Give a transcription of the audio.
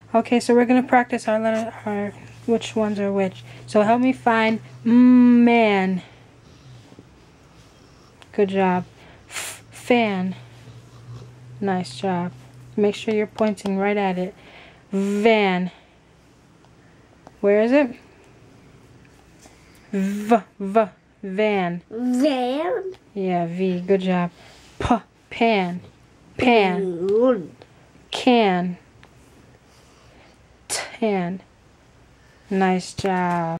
Okay, so we're gonna practice our letter, which ones are which. So help me find man. Good job. Fan. Nice job. Make sure you're pointing right at it. Van. Where is it? Van. Van. Yeah, V. Good job. Pan. Pan. Can. Tan. Nice job.